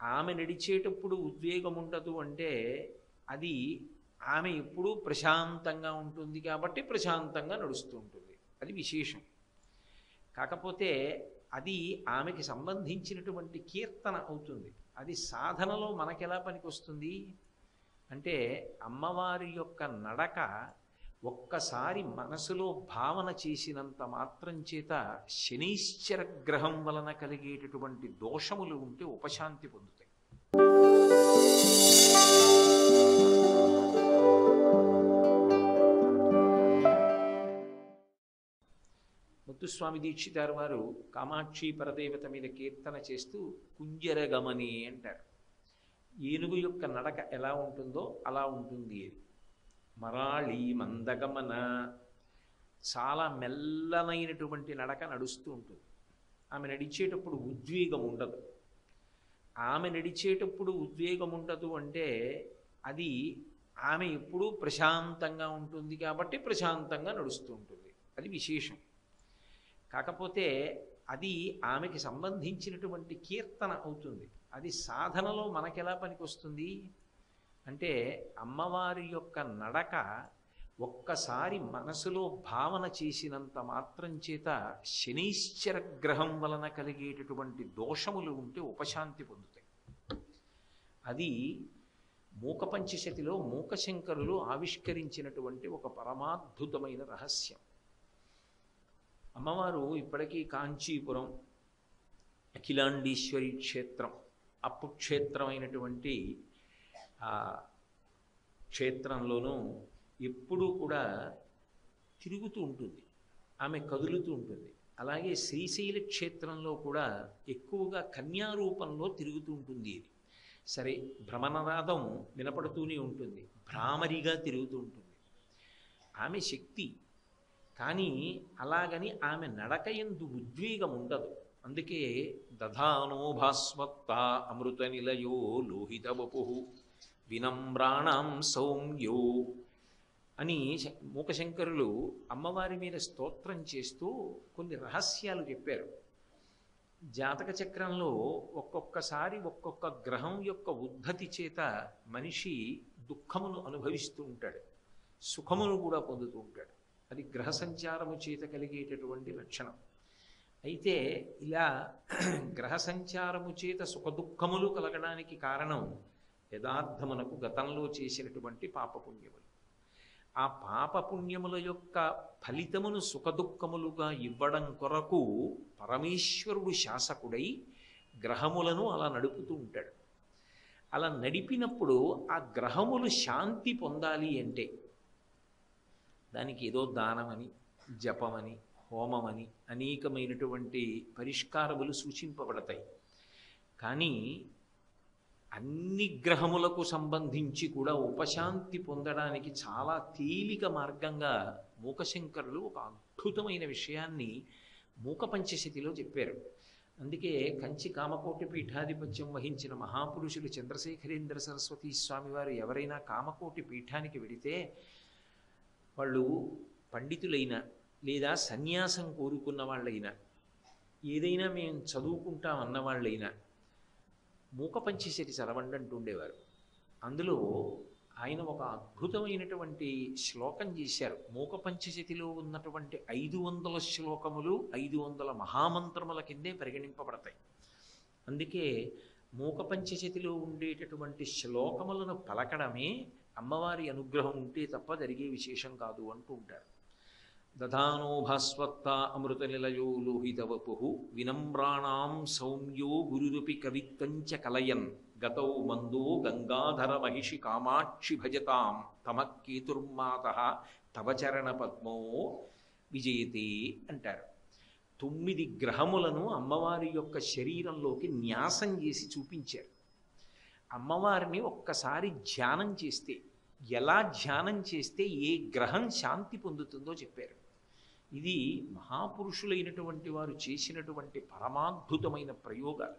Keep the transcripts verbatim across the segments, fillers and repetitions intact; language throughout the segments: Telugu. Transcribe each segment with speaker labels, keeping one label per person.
Speaker 1: ఆమె నడిచేటప్పుడు ఉద్వేగం ఉండదు అంటే అది ఆమె ఎప్పుడూ ప్రశాంతంగా ఉంటుంది కాబట్టి ప్రశాంతంగా నడుస్తూ ఉంటుంది. అది విశేషం. కాకపోతే అది ఆమెకి సంబంధించినటువంటి కీర్తన అవుతుంది. అది సాధనలో మనకెలా పనికొస్తుంది అంటే అమ్మవారి యొక్క నడక ఒక్కసారి మనసులో భావన చేసినంత మాత్రం చేత శనీశ్చర గ్రహం వలన కలిగేటటువంటి దోషములు ఉంటే ఉపశాంతి పొందుతాయి. ముత్తుస్వామి దీక్షితారు వారు కామాక్షి పరదేవత మీద కీర్తన చేస్తూ కుంజరగమని అంటారు. ఏనుగు యొక్క నడక ఎలా ఉంటుందో అలా ఉంటుంది అది. మరాళి మందగమన, చాలా మెల్లనైనటువంటి నడక నడుస్తూ ఉంటుంది. ఆమె నడిచేటప్పుడు ఉద్వేగం ఉండదు. ఆమె నడిచేటప్పుడు ఉద్వేగం ఉండదు అంటే అది ఆమె ఎప్పుడూ ప్రశాంతంగా ఉంటుంది కాబట్టి ప్రశాంతంగా నడుస్తూ ఉంటుంది. అది విశేషం. కాకపోతే అది ఆమెకి సంబంధించినటువంటి కీర్తన అవుతుంది. అది సాధనలో మనకెలా పనికొస్తుంది అంటే అమ్మవారి యొక్క నడక ఒక్కసారి మనసులో భావన చేసినంత మాత్రం చేత శనీశ్చర గ్రహం వలన కలిగేటటువంటి దోషములు ఉంటే ఉపశాంతి పొందుతాయి. అది మూకపంచశతిలో మూకశంకరులు ఆవిష్కరించినటువంటి ఒక పరమాద్భుతమైన రహస్యం. అమ్మవారు ఇప్పటికీ కాంచీపురం అఖిలాండీశ్వరి క్షేత్రం, అప్పుక్షేత్రమైనటువంటి ఆ క్షేత్రంలోనూ ఎప్పుడూ కూడా తిరుగుతూ ఉంటుంది. ఆమె కదులుతూ ఉంటుంది. అలాగే శ్రీశైల క్షేత్రంలో కూడా ఎక్కువగా కన్యారూపంలో తిరుగుతూ ఉంటుంది. ఇది సరే, భ్రమణనాదం వినపడుతూనే ఉంటుంది, భ్రామరిగా తిరుగుతూ ఉంటుంది. ఆమె శక్తి. కానీ అలాగని ఆమె నడకయందు ఉద్వేగం ఉండదు. అందుకే దధానో భాస్వత్త అమృత నిలయో లోహిత వపు వినమ్రాణం సౌమ్యో అని మూకశంకరులు అమ్మవారి మీద స్తోత్రం చేస్తూ కొన్ని రహస్యాలు చెప్పారు. జాతక చక్రంలో ఒక్కొక్కసారి ఒక్కొక్క గ్రహం యొక్క ఉద్ధతి చేత మనిషి దుఃఖమును అనుభవిస్తూ ఉంటాడు, సుఖమును కూడా పొందుతూ ఉంటాడు. అది గ్రహ సంచారము చేత కలిగేటటువంటి లక్షణం. అయితే ఇలా గ్రహ సంచారము చేత సుఖదుఖములు కలగడానికి కారణం యథార్థమునకు గతంలో చేసినటువంటి పాపపుణ్యములు. ఆ పాపపుణ్యముల యొక్క ఫలితమును సుఖదుఖములుగా ఇవ్వడం కొరకు పరమేశ్వరుడు శాసకుడై గ్రహములను అలా నడుపుతూ ఉంటాడు. అలా నడిపినప్పుడు ఆ గ్రహములు శాంతి పొందాలి అంటే దానికి ఏదో దానమని, జపమని, హోమమని అనేకమైనటువంటి పరిష్కారములు సూచింపబడతాయి. కానీ అన్ని గ్రహములకు సంబంధించి కూడా ఉపశాంతి పొందడానికి చాలా తేలిక మార్గంగా మూకశంకరులు ఒక అద్భుతమైన విషయాన్ని మూకపంచశతిలో చెప్పారు. అందుకే కంచి కామకోటి పీఠాధిపత్యం వహించిన మహాపురుషులు చంద్రశేఖరేంద్ర సరస్వతీ స్వామి వారు ఎవరైనా కామకోటి పీఠానికి వెడితే వాళ్ళు పండితులైనా లేదా సన్యాసం కోరుకున్న వాళ్ళైనా ఏదైనా మేము చదువుకుంటాం అన్న వాళ్ళైనా మూకపంచశతి చదవండి అంటుండేవారు. అందులో ఆయన ఒక అద్భుతమైనటువంటి శ్లోకం చేశారు. మూకపంచశతిలో ఉన్నటువంటి ఐదు వందల శ్లోకములు ఐదు వందల మహామంత్రముల కిందే పరిగణింపబడతాయి. అందుకే మూకపంచశతిలో ఉండేటటువంటి శ్లోకములను పలకడమే అమ్మవారి అనుగ్రహం ఉంటే తప్ప జరిగే విశేషం కాదు అంటూ ఉంటారు. దధానో భాస్వత్త అమృత నిలయో లోహిత వపు వినమ్రాణాం సౌమ్యో గురురపి కవిత్వంచ కలయన్ గతౌ మందో గంగాధర మహిషి కామాక్షి భజతాం తమకేతుర్మాత తవ చరణ పద్మో విజయతే అంటారు. తొమ్మిది గ్రహములను అమ్మవారి యొక్క శరీరంలోకి న్యాసం చేసి చూపించారు. అమ్మవారిని ఒక్కసారి ధ్యానం చేస్తే, ఎలా ధ్యానం చేస్తే ఏ గ్రహం శాంతి పొందుతుందో చెప్పారు. ఇది మహాపురుషులైనటువంటి వారు చేసినటువంటి పరమాద్భుతమైన ప్రయోగాలు.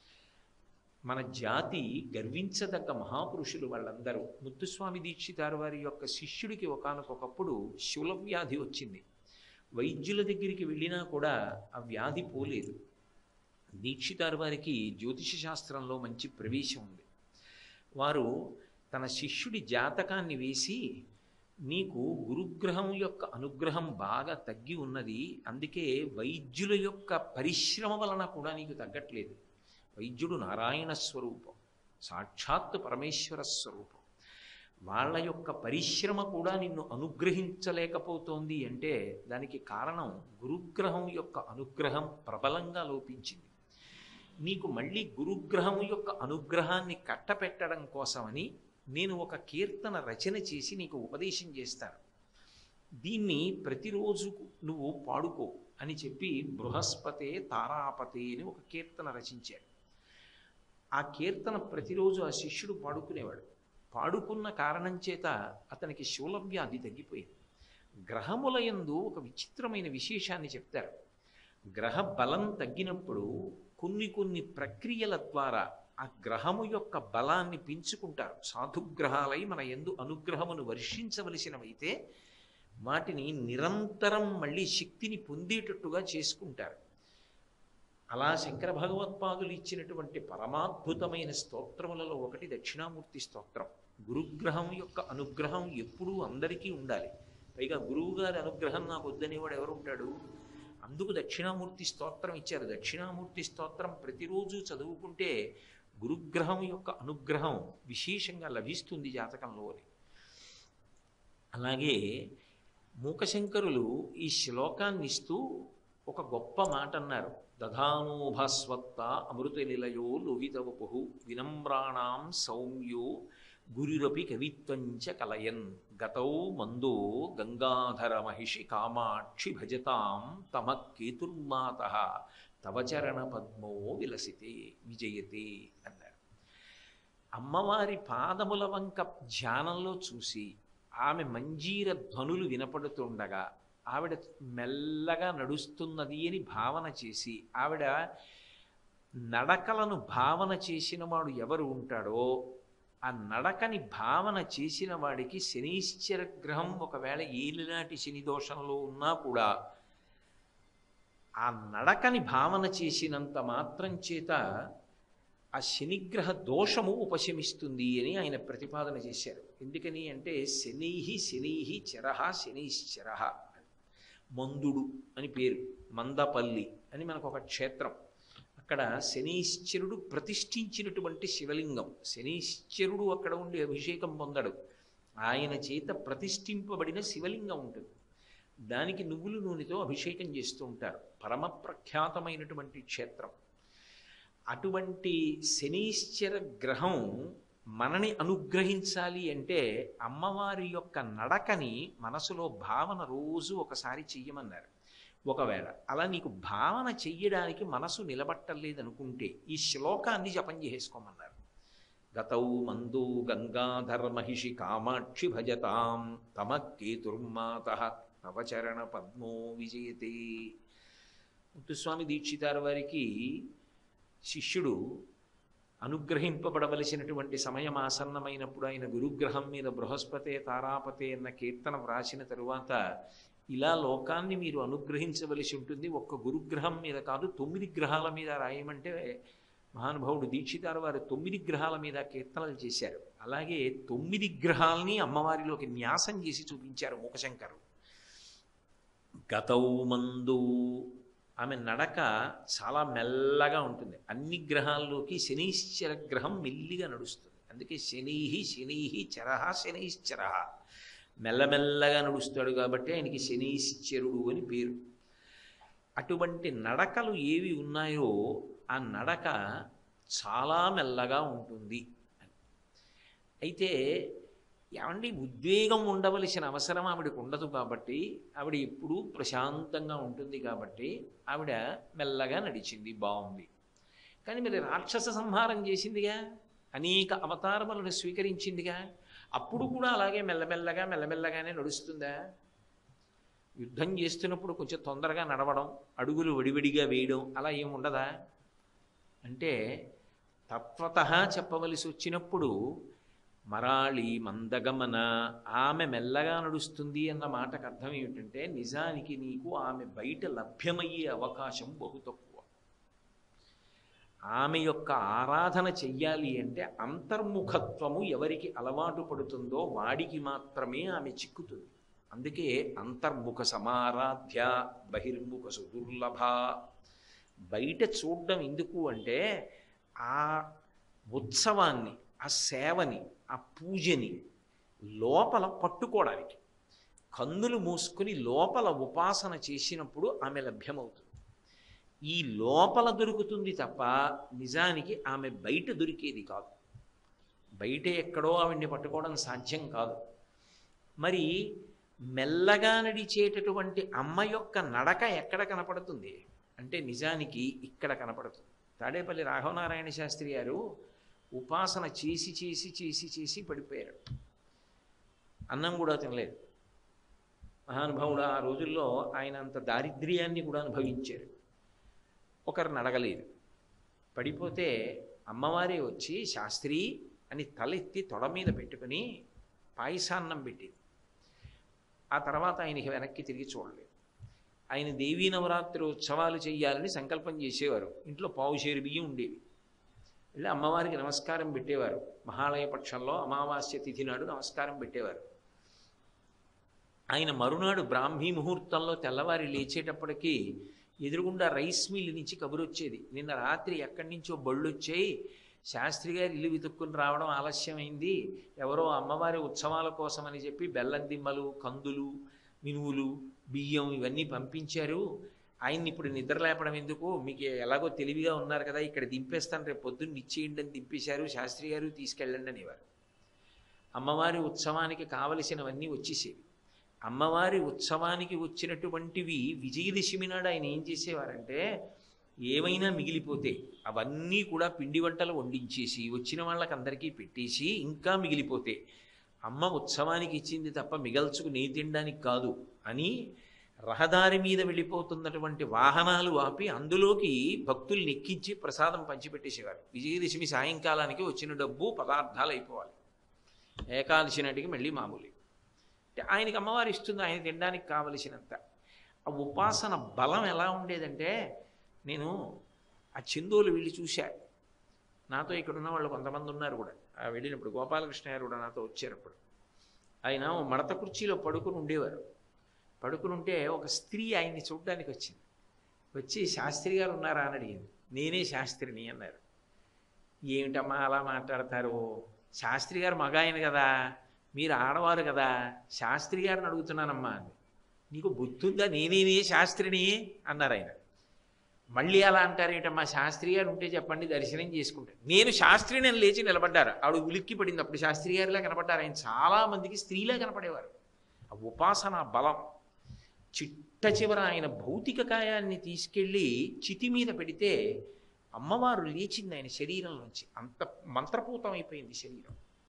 Speaker 1: మన జాతి గర్వించదగ్గ మహాపురుషులు వాళ్ళందరూ. ముత్తుస్వామి దీక్షితారు వారి యొక్క శిష్యుడికి ఒకానొకప్పుడు శూలవ్యాధి వచ్చింది. వైద్యుల దగ్గరికి వెళ్ళినా కూడా ఆ వ్యాధి పోలేదు. దీక్షితారు వారికి జ్యోతిష శాస్త్రంలో మంచి ప్రవేశం ఉంది. వారు తన శిష్యుడి జాతకాన్ని వేసి, నీకు గురుగ్రహం యొక్క అనుగ్రహం బాగా తగ్గి ఉన్నది, అందుకే వైద్యుల యొక్క పరిశ్రమ వలన కూడా నీకు తగ్గట్లేదు. వైద్యుడు నారాయణ స్వరూపం, సాక్షాత్ పరమేశ్వర స్వరూపం. వాళ్ళ యొక్క పరిశ్రమ కూడా నిన్ను అనుగ్రహించలేకపోతోంది అంటే దానికి కారణం గురుగ్రహం యొక్క అనుగ్రహం ప్రబలంగా లోపించింది. నీకు మళ్ళీ గురుగ్రహం యొక్క అనుగ్రహాన్ని కట్టపెట్టడం కోసమని నేను ఒక కీర్తన రచన చేసి నీకు ఉపదేశం చేస్తాను. దీన్ని ప్రతిరోజు నువ్వు పాడుకో అని చెప్పి బృహస్పతే తారాపతే అని ఒక కీర్తన రచించాడు. ఆ కీర్తన ప్రతిరోజు ఆ శిష్యుడు పాడుకునేవాడు. పాడుకున్న కారణం చేత అతనికి శూలవ్యాధి తగ్గిపోయింది. గ్రహముల యందు ఒక విచిత్రమైన విశేషాన్ని చెప్తారు. గ్రహ బలం తగ్గినప్పుడు కొన్ని కొన్ని ప్రక్రియల ద్వారా ఆ గ్రహము యొక్క బలాన్ని పెంచుకుంటారు. సాధుగ్రహాలై మన యందు అనుగ్రహమును వర్షించవలసినవైతే వాటిని నిరంతరం మళ్ళీ శక్తిని పొందేటట్టుగా చేసుకుంటారు. అలా శంకర భగవత్పాదులు ఇచ్చినటువంటి పరమాద్భుతమైన స్తోత్రములలో ఒకటి దక్షిణామూర్తి స్తోత్రం. గురుగ్రహం యొక్క అనుగ్రహం ఎప్పుడూ అందరికీ ఉండాలి. పైగా గురువుగారి అనుగ్రహం నాకు వద్దనేవాడు ఎవరు ఉంటాడు? అందుకు దక్షిణామూర్తి స్తోత్రం ఇచ్చారు. దక్షిణామూర్తి స్తోత్రం ప్రతిరోజు చదువుకుంటే గురుగ్రహం యొక్క అనుగ్రహం విశేషంగా లభిస్తుంది జాతకంలో. అలాగే మూకశంకరులు ఈ శ్లోకాన్ని ఇస్తూ ఒక గొప్ప మాట అన్నారు. దధానోభస్వత్త అమృతనిలయో లోహితవపు వినమ్రాణాం సౌమ్యో గురురపి కవిత్వంచ కలయన్ గతౌ మందో గంగాధర మహిషి కామాక్షి భజతాం తమ కేతుర్మాత తవ చరణ పద్మో విలసితే విజయతే అన్నారు. అమ్మవారి పాదముల వంక ధ్యానంలో చూసి ఆమె మంజీర ధ్వనులు వినపడుతుండగా ఆవిడ మెల్లగా నడుస్తున్నది అని భావన చేసి, ఆవిడ నడకలను భావన చేసిన వాడు ఎవరు ఉంటాడో ఆ నడకని భావన చేసిన వాడికి శనీశ్చర గ్రహం ఒకవేళ ఏలినాటి శని దోషంలో ఉన్నా కూడా ఆ నడకని భావన చేసినంత మాత్రం చేత ఆ శనిగ్రహ దోషము ఉపశమిస్తుంది అని ఆయన ప్రతిపాదన చేశారు. ఎందుకని అంటే శనీహి శనీహి చరహ శనీశ్చరహ. మందుడు అని పేరు, మందపల్లి అని మనకు ఒక క్షేత్రం. అక్కడ శనీశ్చరుడు ప్రతిష్ఠించినటువంటి శివలింగం. శనీశ్చరుడు అక్కడ ఉండి అభిషేకం పొందడు, ఆయన చేత ప్రతిష్ఠింపబడిన శివలింగం ఉంటుంది. దానికి నువ్వుల నూనెతో అభిషేకం చేస్తూ ఉంటారు. పరమ ప్రఖ్యాతమైనటువంటి క్షేత్రం. అటువంటి శనీశ్చర గ్రహం మనని అనుగ్రహించాలి అంటే అమ్మవారి యొక్క నడకని మనసులో భావన రోజు ఒకసారి చెయ్యమన్నారు. ఒకవేళ అలా నీకు భావన చెయ్యడానికి మనసు నిలబట్టలేదనుకుంటే ఈ శ్లోకాన్ని జపం చేసుకోమన్నారు. గతౌ మందో గంగాధర మహిషి కామాక్షి భజతాం తమ కేతుర్మాత తవ చరణ పద్మో విజయతే. ముత్తుస్వామి దీక్షితారు వారికి శిష్యుడు అనుగ్రహింపబడవలసినటువంటి సమయం ఆసన్నమైనప్పుడు ఆయన గురుగ్రహం మీద బృహస్పతే తారాపతే అన్న కీర్తన వ్రాసిన తరువాత, ఇలా లోకాన్ని మీరు అనుగ్రహించవలసి ఉంటుంది, ఒక్క గురుగ్రహం మీద కాదు తొమ్మిది గ్రహాల మీద రాయమంటే మహానుభావుడు దీక్షితారు వారు తొమ్మిది గ్రహాల మీద కీర్తనలు చేశారు. అలాగే తొమ్మిది గ్రహాలని అమ్మవారిలోకి న్యాసం చేసి చూపించారు మూకశంకరు. గతౌ మందు, ఆమె నడక చాలా మెల్లగా ఉంటుంది. అన్ని గ్రహాల్లోకి శనీశ్చర గ్రహం మెల్లిగా నడుస్తుంది. అందుకే శనీహి శనీహి చరహ శనీశ్చరహ, మెల్లమెల్లగా నడుస్తాడు కాబట్టి ఆయనకి శనీశ్చరుడు అని పేరు. అటువంటి నడకలు ఏవి ఉన్నాయో ఆ నడక చాలా మెల్లగా ఉంటుంది. అయితే ఏమండి ఉద్వేగం ఉండవలసిన అవసరం ఆవిడకు ఉండదు కాబట్టి, ఆవిడ ఎప్పుడూ ప్రశాంతంగా ఉంటుంది కాబట్టి ఆవిడ మెల్లగా నడిచింది, బాగుంది. కానీ మరి రాక్షస సంహారం చేసిందిగా, అనేక అవతారములను స్వీకరించిందిగా, అప్పుడు కూడా అలాగే మెల్లమెల్లగా మెల్లమెల్లగానే నడుస్తుందా? యుద్ధం చేస్తున్నప్పుడు కొంచెం తొందరగా నడవడం, అడుగులు వడివడిగా వేయడం అలా ఏముండదా? అంటే తత్వతః చెప్పవలసి వచ్చినప్పుడు మరాళి మందగమన, ఆమె మెల్లగా నడుస్తుంది అన్న మాటకు అర్థం ఏమిటంటే నిజానికి నీకు ఆమె బయట లభ్యమయ్యే అవకాశం బహు తక్కువ. ఆమె యొక్క ఆరాధన చెయ్యాలి అంటే అంతర్ముఖత్వము ఎవరికి అలవాటు పడుతుందో వాడికి మాత్రమే ఆమె చిక్కుతుంది. అందుకే అంతర్ముఖ సమారాధ్య బహిర్ముఖ సుదుర్లభ. బయట చూడడం ఎందుకు అంటే ఆ ఉత్సవాన్ని, ఆ సేవని, ఆ పూజని లోపల పట్టుకోవడానికి. కన్నులు మూసుకుని లోపల ఉపాసన చేసినప్పుడు ఆమె లభ్యమవుతుంది. ఈ లోపల దొరుకుతుంది తప్ప నిజానికి ఆమె బయట దొరికేది కాదు. బయట ఎక్కడో ఆవిడ్ని పట్టుకోవడం సాధ్యం కాదు. మరి మెల్లగా నడిచేటటువంటి అమ్మ యొక్క నడక ఎక్కడ కనపడుతుంది అంటే నిజానికి ఇక్కడ కనపడుతుంది. తాడేపల్లి రాఘవనారాయణ శాస్త్రి గారు ఉపాసన చేసి చేసి చేసి చేసి పడిపోయారు. అన్నం కూడా తినలేదు. మహానుభావుడు ఆ రోజుల్లో ఆయన అంత దారిద్ర్యాన్ని కూడా అనుభవించారు. ఒకరిని అడగలేదు. పడిపోతే అమ్మవారే వచ్చి శాస్త్రి అని తలెత్తి తొడ మీద పెట్టుకుని పాయసాన్నం పెట్టింది. ఆ తర్వాత ఆయనకి వెనక్కి తిరిగి చూడలేదు. ఆయన దేవీ నవరాత్రి ఉత్సవాలు చేయాలని సంకల్పం చేసేవారు. ఇంట్లో పావుషేరు బియ్యం ఉండేవి. వెళ్ళి అమ్మవారికి నమస్కారం పెట్టేవారు. మహాలయ పక్షంలో అమావాస్య తిథి నాడు నమస్కారం పెట్టేవారు. ఆయన మరునాడు బ్రాహ్మీ ముహూర్తంలో తెల్లవారి లేచేటప్పటికీ ఎదురుగుండా రైస్ మిల్ నుంచి కబురు వచ్చేది. నిన్న రాత్రి ఎక్కడి నుంచో బళ్ళు వచ్చాయి, శాస్త్రి గారు ఇల్లు వెతుక్కుని రావడం ఆలస్యమైంది, ఎవరో అమ్మవారి ఉత్సవాల కోసం అని చెప్పి బెల్లం దిమ్మలు, కందులు, మినువులు, బియ్యం ఇవన్నీ పంపించారు. ఆయన్ని ఇప్పుడు నిద్ర లేపడం ఎందుకు, మీకు ఎలాగో తెలివిగా ఉన్నారు కదా, ఇక్కడ దింపేస్తాను, రేపు పొద్దున్న ఇచ్చేయండి అని దింపేశారు. శాస్త్రి గారు తీసుకెళ్ళండి అనేవారు. అమ్మవారి ఉత్సవానికి కావలసినవన్నీ వచ్చేసేవి. అమ్మవారి ఉత్సవానికి వచ్చినటువంటివి విజయదశమి నాడు ఆయన ఏం చేసేవారంటే ఏమైనా మిగిలిపోతే అవన్నీ కూడా పిండి వంటలు వండించేసి వచ్చిన వాళ్ళకి అందరికీ పెట్టేసి ఇంకా మిగిలిపోతే అమ్మ ఉత్సవానికి ఇచ్చింది తప్ప మిగల్చుకు నీ తినడానికి కాదు అని రహదారి మీద వెళ్ళిపోతున్నటువంటి వాహనాలు ఆపి అందులోకి భక్తుల్ని ఎక్కించి ప్రసాదం పంచిపెట్టేసేవారు. విజయదశమి సాయంకాలానికి వచ్చిన డబ్బు పదార్థాలు అయిపోవాలి. ఏకాదశి నాటికి మళ్ళీ మామూలు. అంటే ఆయనకి అమ్మవారు ఇస్తుంది ఆయన తినడానికి కావలసినంత. ఆ ఉపాసన బలం ఎలా ఉండేదంటే నేను ఆ చందోలు వెళ్ళి చూశా. నాతో ఇక్కడ ఉన్న వాళ్ళు కొంతమంది ఉన్నారు కూడా. ఆ వెళ్ళినప్పుడు గోపాలకృష్ణ గారు కూడా నాతో వచ్చారు. అప్పుడు ఆయన మడత కుర్చీలో పడుకుని ఉండేవారు. పడుకుని ఉంటే ఒక స్త్రీ ఆయన్ని చూడడానికి వచ్చింది. వచ్చి శాస్త్రి గారు ఉన్నారా అని అడిగింది. నేనే శాస్త్రిని అన్నారు. ఏమిటమ్మా అలా మాట్లాడతారు, శాస్త్రి గారు మగ ఆయన కదా, మీరు ఆడవారు కదా, శాస్త్రి గారిని అడుగుతున్నానమ్మా అని. నీకు బుద్ధుందా, నేనేనే శాస్త్రిని అన్నారు ఆయన. మళ్ళీ అలా అంటారేంటమ్మా, శాస్త్రి గారు ఉంటే చెప్పండి దర్శనం చేసుకుంటాను. నేను శాస్త్రిని అని లేచి నిలబడ్డారు. ఆవిడ ఉలిక్కి పడింది. అప్పుడు శాస్త్రి గారిలా కనపడ్డారు. ఆయన చాలామందికి స్త్రీలా కనపడేవారు. ఆ ఉపాసన బలం. చిట్ట చివర ఆయన భౌతిక కాయాన్ని తీసుకెళ్ళి చితి మీద పెడితే అమ్మవారు లేచింది ఆయన శరీరం నుంచి. అంత మంత్రపూతం అయిపోయింది శరీరం.